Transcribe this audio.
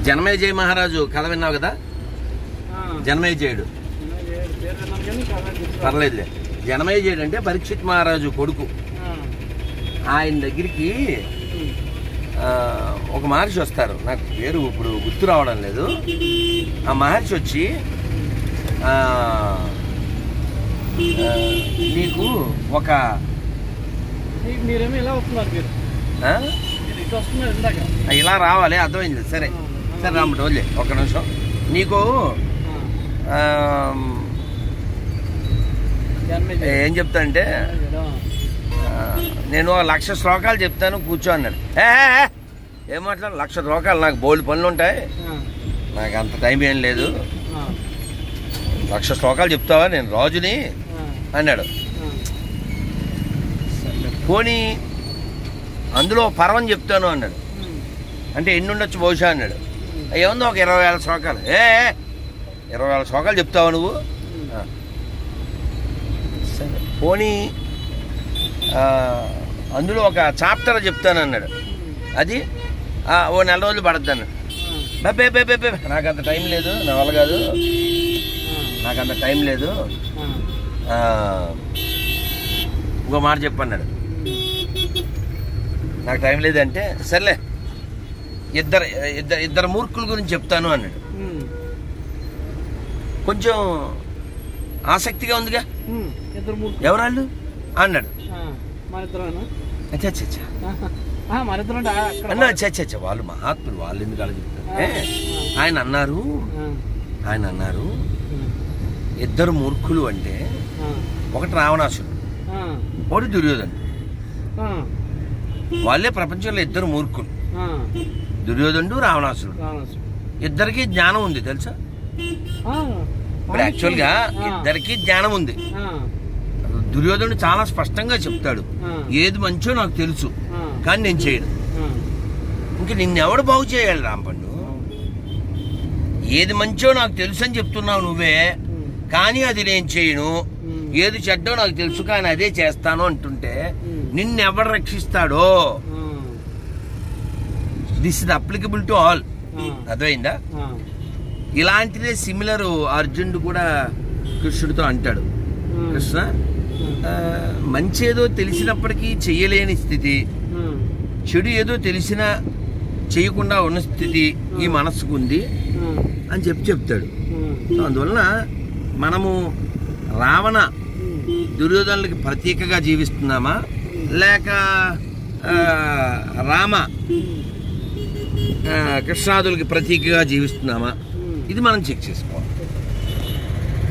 జనమేజయ మహారాజు కథ విన్నావు కదా? జనమేజయుడు పర్లేదులే. జనమేజయుడు అంటే పరీక్షిత్ మహారాజు కొడుకు. ఆయన దగ్గరికి ఒక మహర్షి వస్తారు, నాకు పేరు ఇప్పుడు గుర్తు రావడం లేదు. ఆ మహర్షి వచ్చి నీకు ఒక ఇలా రావాలి, అర్థమైంది. సరే సరే రామ్మట వదిలే ఒక్క నిమిషం. నీకు ఏం చెప్తానంటే నేను 1,00,000 శ్లోకాలు చెప్తాను కూర్చో అన్నాడు. ఏం మాట్లాడు 1,00,000 శ్లోకాలు, నాకు బోల్డ్ పనులు ఉంటాయి, నాకు అంత టైం ఏం లేదు. 1,00,000 శ్లోకాలు చెప్తావా, నేను రాజుని అన్నాడు. పోనీ అందులో పర్వం చెప్తాను అన్నాడు. అంటే ఎన్ని ఉండొచ్చు బహుశా అన్నాడు. ఏముందో ఒక 20,000 శ్లోకాలు. 20,000 శ్లోకాలు చెప్తావా నువ్వు? సరే పోనీ అందులో ఒక చాప్టర్ చెప్తాను అన్నాడు. అది ఓ 4 రోజులు పడుద్ది అన్నాడు. బే నాకు అంత టైం లేదు, నా వల్ల కాదు, నాకు అంత టైం లేదు, ఇంకో మాట చెప్పన్నాడు. నాకు టైం లేదంటే సర్లే ఇద్దరు మూర్ఖుల గురించి చెప్తాను అన్నాడు. కొంచెం ఆసక్తిగా ఉందిగా, ఎవరాళ్ళు అన్నాడు. అన్నా చచ్చ వాళ్ళు మహాత్ములు, వాళ్ళు ఎందుకు అలా చెప్తారు? ఆయన అన్నారు ఇద్దరు మూర్ఖులు అంటే ఒకటి రావణాసుడు, ఒకటి దుర్యోధనుడు. వాళ్ళే ప్రపంచంలో ఇద్దరు మూర్ఖులు, దుర్యోధనుడు రావణాసుడు. ఇద్దరికి జ్ఞానం ఉంది తెలుసా? ఇప్పుడు యాక్చువల్గా ఇద్దరికి జ్ఞానం ఉంది. దుర్యోధనుడు చాలా స్పష్టంగా చెప్తాడు, ఏది మంచో నాకు తెలుసు కానీ నేను చేయను. ఇంక నిన్నెవడు బాగు చేయాలి రాంపండు? ఏది మంచో నాకు తెలుసు అని చెప్తున్నావు నువ్వే, కానీ అది నేను చేయను. ఏది చెడ్డో నాకు తెలుసు కానీ అదే చేస్తాను అంటుంటే నిన్నెవడు రక్షిస్తాడో? This is applicable to all. అర్థమైందా? ఇలాంటిదే సిమిలర్ అర్జునుడు కూడా కృష్ణుడితో అంటాడు. కృష్ణ, మంచి ఏదో తెలిసినప్పటికీ చెయ్యలేని స్థితి, చెడు ఏదో తెలిసినా చేయకుండా ఉన్న స్థితి ఈ మనస్సుకు ఉంది అని చెప్తాడు. అందువలన మనము రావణ దుర్యోధనులకి ప్రతీకగా జీవిస్తున్నామా లేక రామ కృష్ణాదులకి ప్రతీకగా జీవిస్తున్నామా? ఇది మనం చెక్ చేసుకోవాలి.